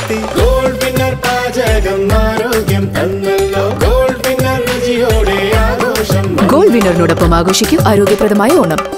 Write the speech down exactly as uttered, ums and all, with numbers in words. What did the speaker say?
നടത്തി. Gold winner പാചകം ആരോഗ്യം തന്നല്ലോ. ഗോൾഡ് വിന്നർ രുചിയോടെ ആഘോഷം. ഗോൾഡ് വിന്നറിനോടൊപ്പം ആഘോഷിക്കും ആരോഗ്യപ്രദമായ ഓണം.